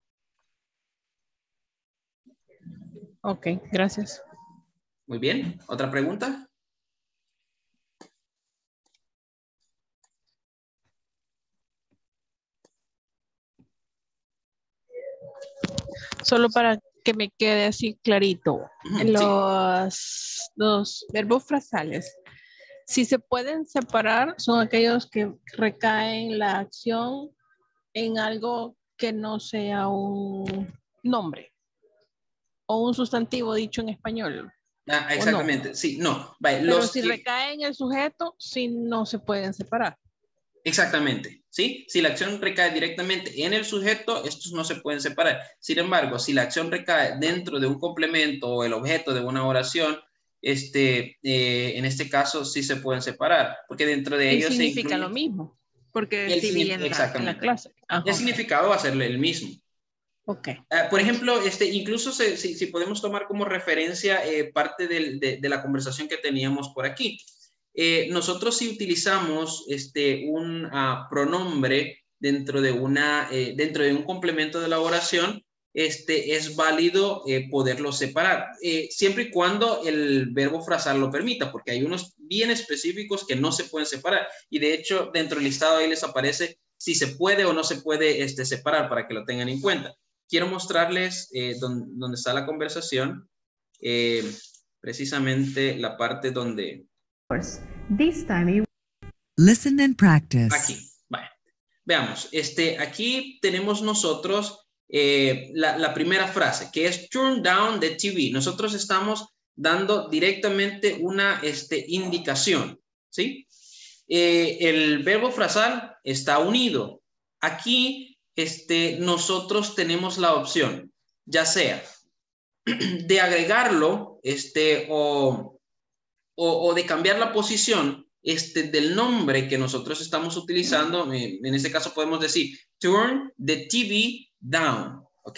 Ok, gracias. Muy bien. ¿Otra pregunta? Solo para que me quede así clarito, los, sí. los verbos frasales, si se pueden separar, son aquellos que recaen la acción en algo que no sea un nombre o un sustantivo dicho en español. Ah, exactamente, no. Sí, no. Vale, Pero los si que... recae en el sujeto, sí no se pueden separar. Exactamente, ¿sí? Si la acción recae directamente en el sujeto, estos no se pueden separar. Sin embargo, si la acción recae dentro de un complemento o el objeto de una oración, este, eh, en este caso sí se pueden separar, porque dentro de y ellos significa se incluye... lo mismo, porque el sí vi en, la, en la clase. Ajá, el significado va a ser el mismo. Ok. Uh, por ejemplo, este, incluso se, si, si podemos tomar como referencia eh, parte del, de, de la conversación que teníamos por aquí. Eh, nosotros si utilizamos este, un uh, pronombre dentro de, una, eh, dentro de un complemento de la oración, este, es válido eh, poderlo separar, eh, siempre y cuando el verbo frasal lo permita, porque hay unos bien específicos que no se pueden separar, y de hecho dentro del listado ahí les aparece si se puede o no se puede este, separar, para que lo tengan en cuenta. quiero mostrarles eh, donde, donde está la conversación, eh, precisamente la parte donde... This time you... Listen and practice. Aquí, vale. Veamos, este, aquí tenemos nosotros eh, la, la primera frase, que es turn down the T V. Nosotros estamos dando directamente una este, indicación, ¿sí? Eh, el verbo frasal está unido. Aquí este, nosotros tenemos la opción, ya sea de agregarlo este, o, o, o de cambiar la posición este, del nombre que nosotros estamos utilizando. En, en este caso podemos decir turn the T V down, ¿ok?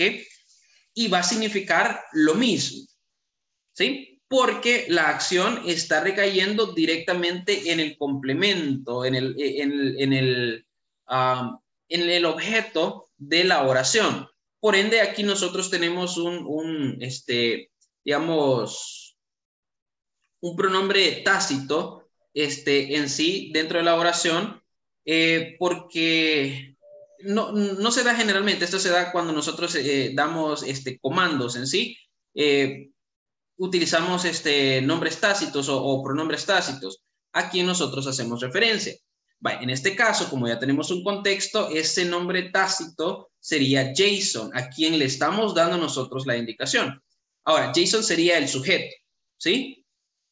Y va a significar lo mismo, ¿sí? Porque la acción está recayendo directamente en el complemento, en el, en el, en el, um, en el objeto de la oración. Por ende, aquí nosotros tenemos un, un este, digamos, un pronombre tácito este, en sí dentro de la oración, eh, porque no, no se da generalmente. Esto se da cuando nosotros eh, damos este, comandos en sí. Eh, utilizamos este, nombres tácitos o, o pronombres tácitos. Aquí nosotros hacemos referencia. Vale, en este caso, como ya tenemos un contexto, ese nombre tácito sería Jason, a quien le estamos dando nosotros la indicación. Ahora, Jason sería el sujeto, ¿sí?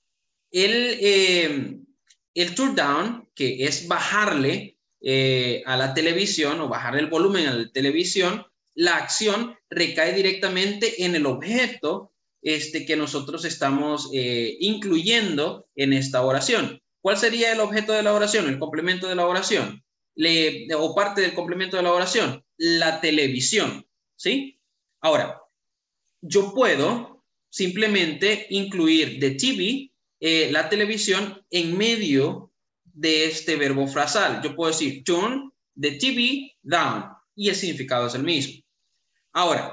El, eh, el turn down, que es bajarle eh, a la televisión o bajarle el volumen a la televisión, la acción recae directamente en el objeto este, que nosotros estamos eh, incluyendo en esta oración. ¿Cuál sería el objeto de la oración? El complemento de la oración. Le, o parte del complemento de la oración. La televisión, ¿sí? Ahora, yo puedo simplemente incluir the T V, eh, la televisión, en medio de este verbo frasal. Yo puedo decir turn the T V down y el significado es el mismo. Ahora,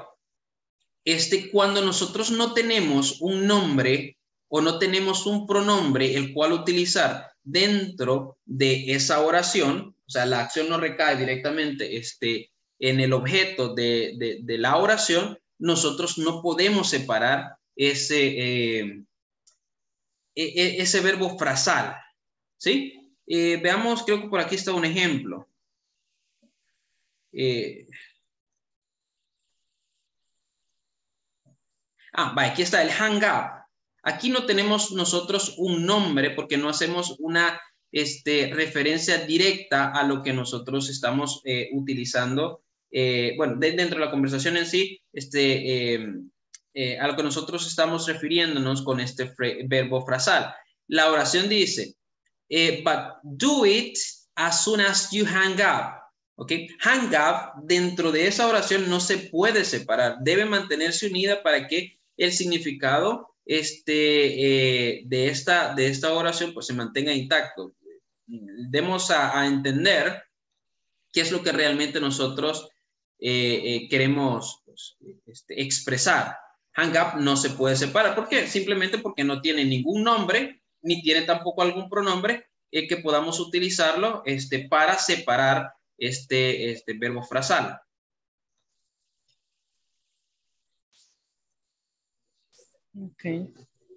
este, cuando nosotros no tenemos un nombre o no tenemos un pronombre el cual utilizar dentro de esa oración, o sea, la acción no recae directamente este, en el objeto de, de, de la oración, nosotros no podemos separar ese, eh, ese verbo frasal, ¿sí? Eh, veamos, creo que por aquí está un ejemplo. Eh, ah, va, aquí está el hang up. Aquí no tenemos nosotros un nombre porque no hacemos una este, referencia directa a lo que nosotros estamos eh, utilizando. Eh, bueno, de, dentro de la conversación en sí, este, eh, eh, a lo que nosotros estamos refiriéndonos con este verbo frasal. La oración dice, eh, but do it as soon as you hang up. ¿Ok? Hang up, dentro de esa oración no se puede separar. Debe mantenerse unida para que el significado este, eh, de, esta, de esta oración pues se mantenga intacto. Demos a, a entender qué es lo que realmente nosotros eh, eh, queremos pues, este, expresar. Hang up no se puede separar. ¿Por qué? Simplemente porque no tiene ningún nombre, ni tiene tampoco algún pronombre eh, que podamos utilizarlo este, para separar este, este verbo frasal. Ok.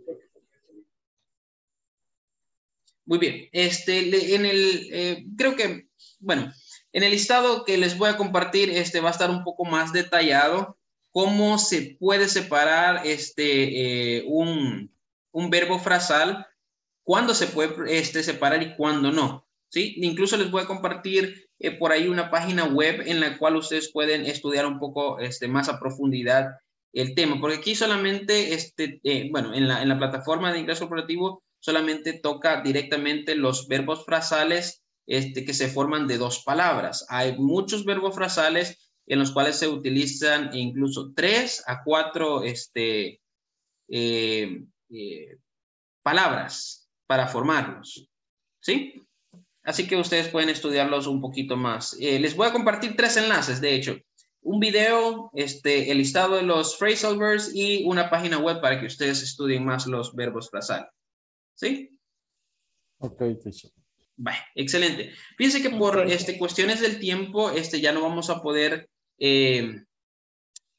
Muy bien. Este, en el, eh, creo que, bueno, en el listado que les voy a compartir, este va a estar un poco más detallado cómo se puede separar este, eh, un, un verbo frasal, cuándo se puede este, separar y cuándo no, ¿sí? Incluso les voy a compartir eh, por ahí una página web en la cual ustedes pueden estudiar un poco este, más a profundidad el tema, porque aquí solamente, este, eh, bueno, en la, en la plataforma de inglés corporativo solamente toca directamente los verbos frasales este, que se forman de dos palabras. Hay muchos verbos frasales en los cuales se utilizan incluso tres a cuatro este, eh, eh, palabras para formarlos, ¿sí? Así que ustedes pueden estudiarlos un poquito más. Eh, les voy a compartir tres enlaces, de hecho. Un video, este, el listado de los phrasal verbs y una página web para que ustedes estudien más los verbos frasales. ¿Sí? Ok, teacher. Vale, excelente. Fíjense que por este, cuestiones del tiempo este, ya no vamos a poder eh,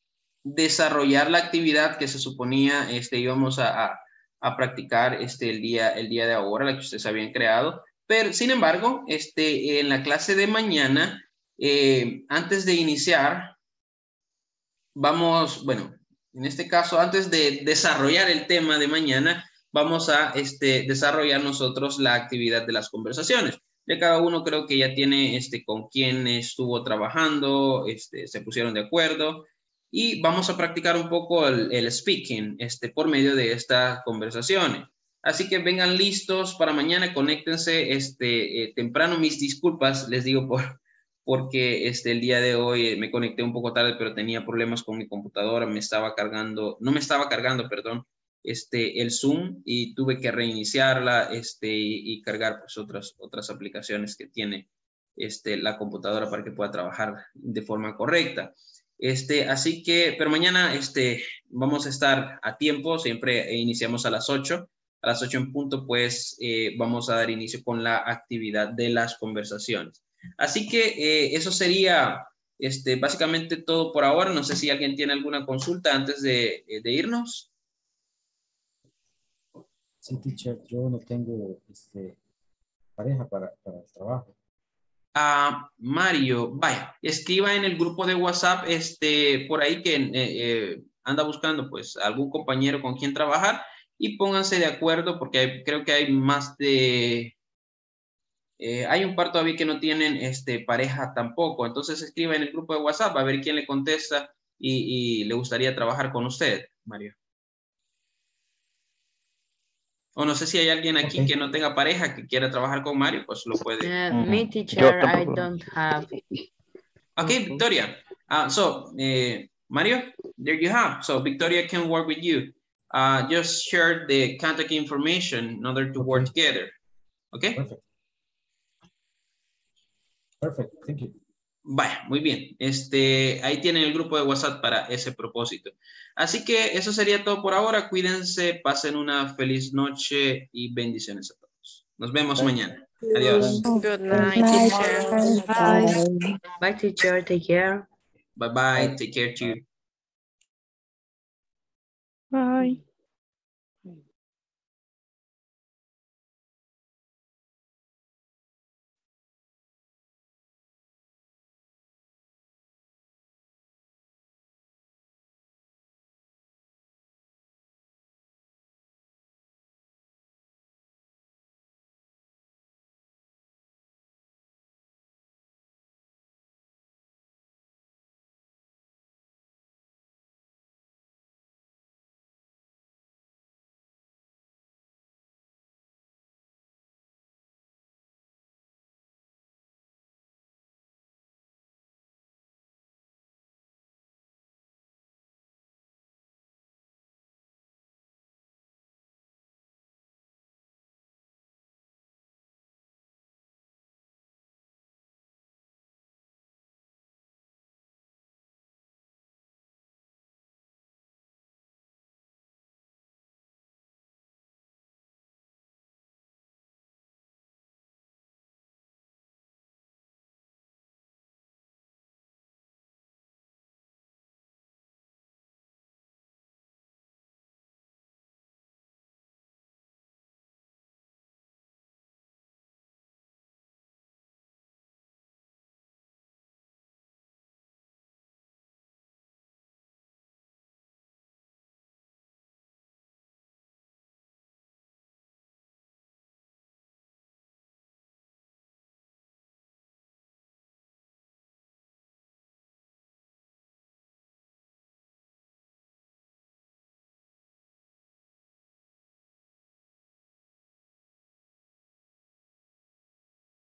desarrollar la actividad que se suponía este, íbamos a, a, a practicar este, el, día, el día de ahora, la que ustedes habían creado. Pero, sin embargo, este, en la clase de mañana, eh, antes de iniciar, vamos, bueno, en este caso, antes de desarrollar el tema de mañana, vamos a este, desarrollar nosotros la actividad de las conversaciones. De cada uno creo que ya tiene este, con quién estuvo trabajando, este, se pusieron de acuerdo y vamos a practicar un poco el, el speaking este, por medio de estas conversaciones. Así que vengan listos para mañana, conéctense este, eh, temprano. Mis disculpas, les digo, por, porque este, el día de hoy me conecté un poco tarde, pero tenía problemas con mi computadora, me estaba cargando, no me estaba cargando, perdón, este, el Zoom y tuve que reiniciarla este, y, y cargar pues, otras, otras aplicaciones que tiene este, la computadora para que pueda trabajar de forma correcta. Este, así que, pero mañana este, vamos a estar a tiempo, siempre iniciamos a las ocho. A las ocho en punto, pues eh, vamos a dar inicio con la actividad de las conversaciones. Así que eh, eso sería este, básicamente todo por ahora. No sé si alguien tiene alguna consulta antes de, de irnos. Sí, teacher, yo no tengo este, pareja para, para el trabajo. Ah, Mario, vaya, escriba en el grupo de WhatsApp este, por ahí que eh, eh, anda buscando pues algún compañero con quien trabajar y pónganse de acuerdo porque hay, creo que hay más de... Eh, hay un par todavía que no tienen este, pareja tampoco. Entonces escriba en el grupo de WhatsApp a ver quién le contesta y, y le gustaría trabajar con usted, Mario. O no sé si hay alguien aquí okay. que no tenga pareja que quiera trabajar con Mario, pues lo puede. Uh, me teacher, I don't have. Okay, Victoria. Uh, so, uh, Mario, there you have. So Victoria can work with you. Uh, just share the contact information in order to okay. work together. Okay? Perfect. Perfect. Thank you. Vaya, muy bien. Este, ahí tienen el grupo de WhatsApp para ese propósito. Así que eso sería todo por ahora. Cuídense, pasen una feliz noche y bendiciones a todos. Nos vemos Bye. mañana. Adiós. Good night, teacher. Bye. Bye, teacher. Take care. Bye bye. Take care too.